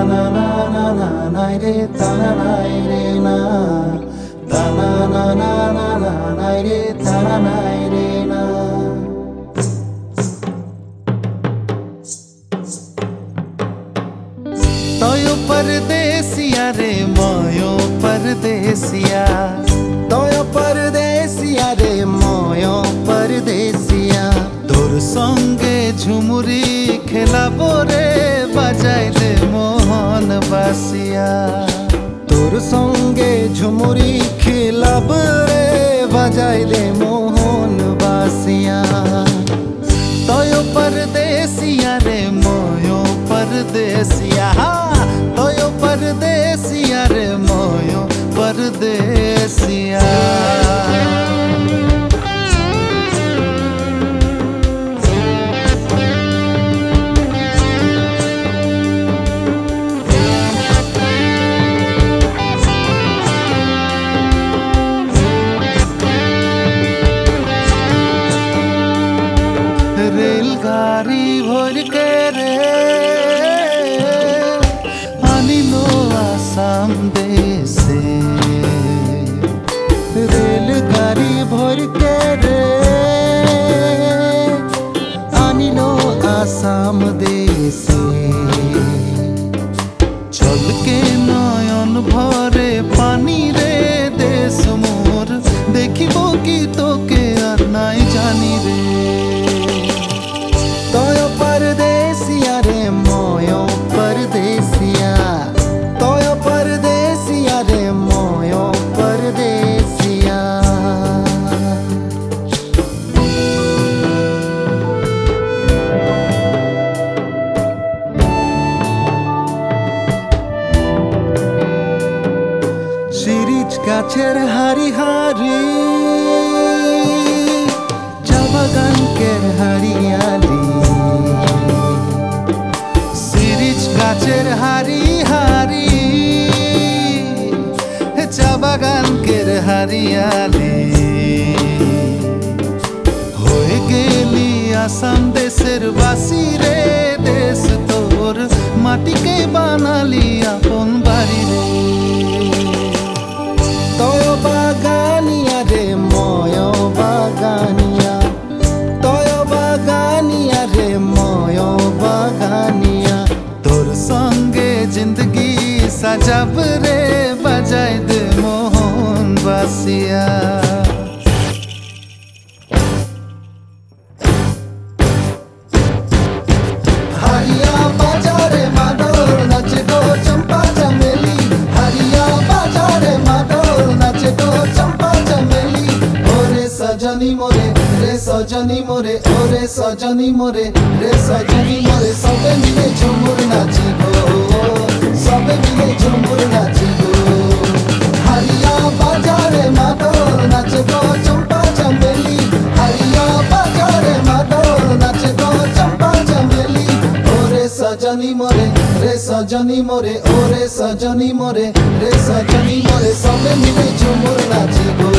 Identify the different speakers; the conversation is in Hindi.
Speaker 1: na na na na na re ta na na re na ta na na na na na na re ta na na re na। तोयो परदेसिया रे मोयो परदेसिया, तोयो परदेसिया रे मोयो परदेसिया, तोर संगे झुमुरी खेलाबो रे बाजाइले मोहन बासिया, तोर संगे झुमुरी खेलाबो रे बाजाइले मोहन बासिया। तोयो परदेसिया रे मोयो परदेसिया, तोयो परदेसिया रे मोयो परदेसिया। रेलगाड़ी भर के रे आनिलो आसाम देशे, रेलगाड़ी भर के रे आनिलो आसाम देशे। चल के नयन भरे पानी रे देश मोर, देखिबो कि तोके आर नाई जानी रे। तोयो परदेसिया रे मोयो परदेसिया, तोयो परदेसिया रे मोयो परदेसिया। शिरीष गाछेर हारी हारी, चा बागानकेर हरियाली, गाछेर हारी हारी चा बागानकेर हरियाली। होए गेली आसाम देशेर बासी रे, देश तोर माटिके बानाली आपन बाड़ी रे। तोयो बागानिया रे मोयो बागानिया, तोयो बागानिया रे मोयो बागानिया, तोर संगे जिंदगी सजाब रे बजाय दे मोहन बासिया। हरिया बाजारे मादोर नाचे गो चंपा चमेली, हरिया बाजारे मादोर नाचे गो चंपा चमेली। ओरे सजनी मोरे रे सजनी मोरे, ओरे सजनी मोरे रे सजनी मोरे, सबे मिले झुमुर नाची गो, सबे मिले झुमुर नाची गो। हरिया बाजारे मादोर नाचे गो चंपा चमेली, हरिया बाजारे मादोर नाचे गो चंपा चमेली। ओरे सजनी मोरे रे सजनी मोरे, ओरे सजनी मोरे रे सजनी मोरे, सबे मिले झुमुर नाची गो।